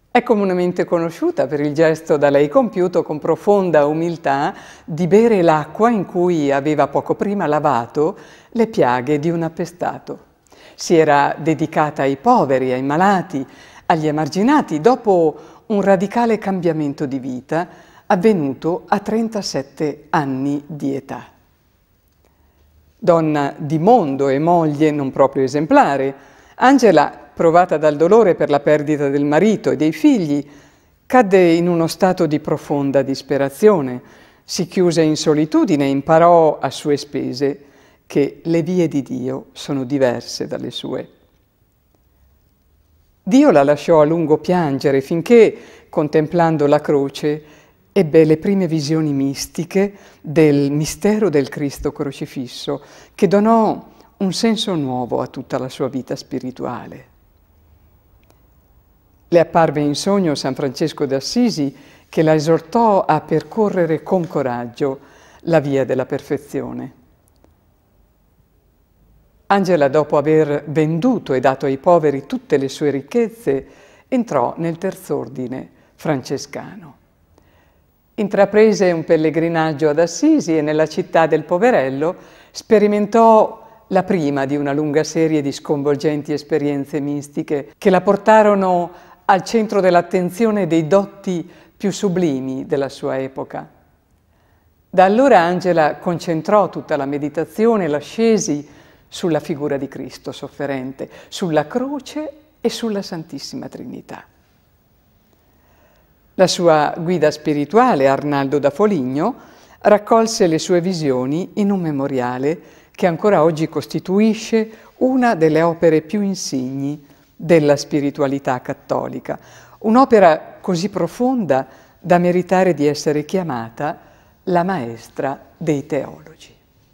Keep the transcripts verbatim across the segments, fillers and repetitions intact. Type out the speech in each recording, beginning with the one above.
È comunemente conosciuta per il gesto da lei compiuto con profonda umiltà di bere l'acqua in cui aveva poco prima lavato le piaghe di un appestato. Si era dedicata ai poveri, ai malati, agli emarginati, dopo un radicale cambiamento di vita avvenuto a trentasette anni di età. Donna di mondo e moglie non proprio esemplare, Angela, provata dal dolore per la perdita del marito e dei figli, cadde in uno stato di profonda disperazione, si chiuse in solitudine e imparò a sue spese che le vie di Dio sono diverse dalle sue. Dio la lasciò a lungo piangere finché, contemplando la croce, ebbe le prime visioni mistiche del mistero del Cristo crocifisso, che donò un senso nuovo a tutta la sua vita spirituale. Le apparve in sogno San Francesco d'Assisi, che la esortò a percorrere con coraggio la via della perfezione. Angela, dopo aver venduto e dato ai poveri tutte le sue ricchezze, entrò nel terz'ordine francescano. Intraprese un pellegrinaggio ad Assisi e nella città del Poverello sperimentò la prima di una lunga serie di sconvolgenti esperienze mistiche che la portarono al centro dell'attenzione dei dotti più sublimi della sua epoca. Da allora Angela concentrò tutta la meditazione e l'ascesi sulla figura di Cristo sofferente, sulla croce e sulla Santissima Trinità. La sua guida spirituale, Arnaldo da Foligno, raccolse le sue visioni in un memoriale che ancora oggi costituisce una delle opere più insigni della spiritualità cattolica, un'opera così profonda da meritare di essere chiamata la maestra dei teologi.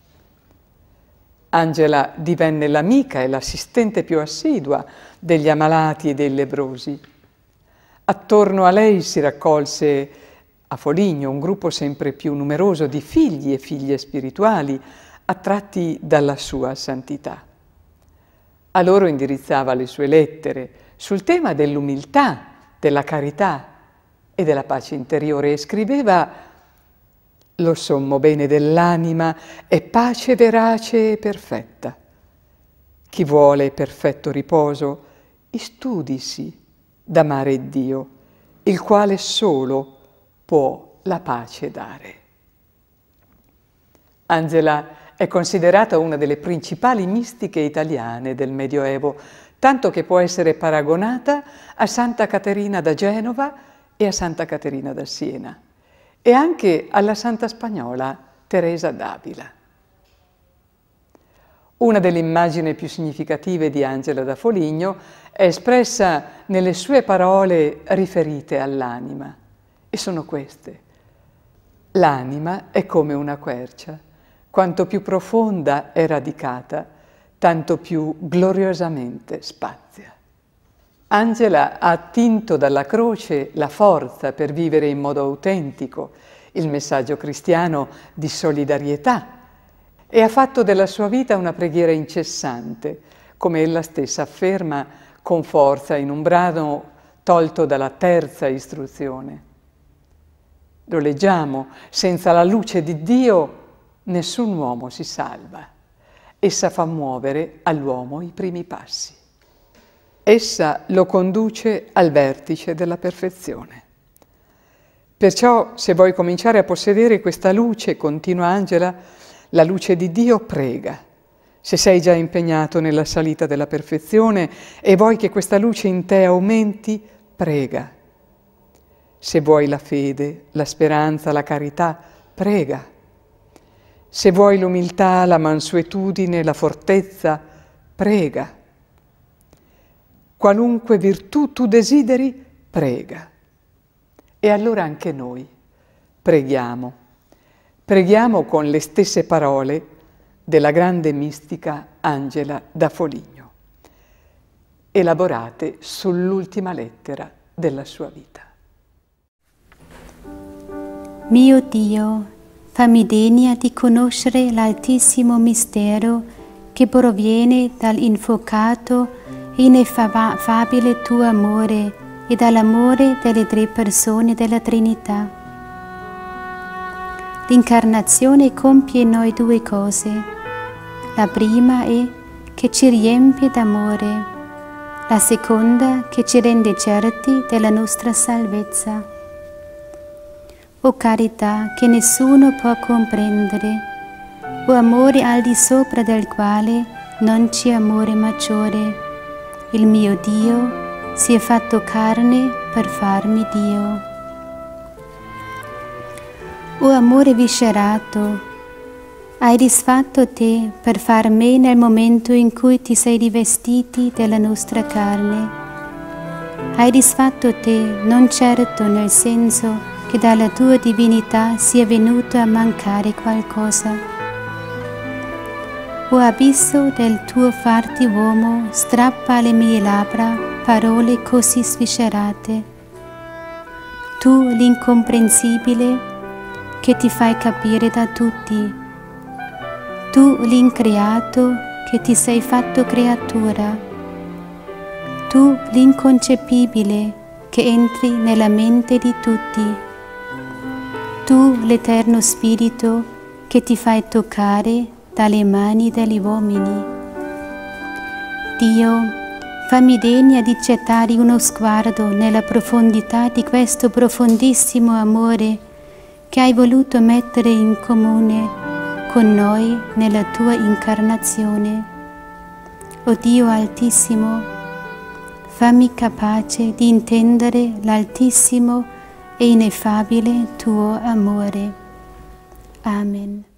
Angela divenne l'amica e l'assistente più assidua degli ammalati e dei lebbrosi. Attorno a lei si raccolse a Foligno un gruppo sempre più numeroso di figli e figlie spirituali attratti dalla sua santità. A loro indirizzava le sue lettere sul tema dell'umiltà, della carità e della pace interiore e scriveva: «Lo sommo bene dell'anima è pace verace e perfetta. Chi vuole perfetto riposo, istudisi d'amare Dio, il quale solo può la pace dare». Angela è considerata una delle principali mistiche italiane del Medioevo, tanto che può essere paragonata a Santa Caterina da Genova e a Santa Caterina da Siena, e anche alla santa spagnola Teresa d'Avila. Una delle immagini più significative di Angela da Foligno è espressa nelle sue parole riferite all'anima, e sono queste: «L'anima è come una quercia. Quanto più profonda è radicata, tanto più gloriosamente spazia». Angela ha attinto dalla croce la forza per vivere in modo autentico il messaggio cristiano di solidarietà e ha fatto della sua vita una preghiera incessante, come ella stessa afferma con forza in un brano tolto dalla terza istruzione. Lo leggiamo: «Senza la luce di Dio nessun uomo si salva. Essa fa muovere all'uomo i primi passi. Essa lo conduce al vertice della perfezione». Perciò, se vuoi cominciare a possedere questa luce, continua Angela, la luce di Dio, prega. Se sei già impegnato nella salita della perfezione e vuoi che questa luce in te aumenti, prega. Se vuoi la fede, la speranza, la carità, prega. Se vuoi l'umiltà, la mansuetudine, la fortezza, prega. Qualunque virtù tu desideri, prega. E allora anche noi preghiamo. Preghiamo con le stesse parole della grande mistica Angela da Foligno, elaborate sull'ultima lettera della sua vita. Mio Dio, fammi degna di conoscere l'altissimo mistero che proviene dall'infuocato e ineffabile tuo amore e dall'amore delle tre persone della Trinità. L'incarnazione compie in noi due cose. La prima è che ci riempie d'amore, la seconda che ci rende certi della nostra salvezza. O carità che nessuno può comprendere, o amore al di sopra del quale non c'è amore maggiore, il mio Dio si è fatto carne per farmi Dio. O amore viscerato, hai disfatto te per far me nel momento in cui ti sei rivestiti della nostra carne. Hai disfatto te non certo nel senso che dalla tua divinità sia venuto a mancare qualcosa. O abisso del tuo farti uomo, strappa alle mie labbra parole così sviscerate. Tu l'incomprensibile che ti fai capire da tutti. Tu l'increato che ti sei fatto creatura. Tu l'inconcepibile che entri nella mente di tutti. Tu l'eterno spirito che ti fai toccare dalle mani degli uomini. Dio, fammi degna di gettare uno sguardo nella profondità di questo profondissimo amore che hai voluto mettere in comune con noi nella tua incarnazione. O Dio Altissimo, fammi capace di intendere l'altissimo e ineffabile tuo amore. Amen.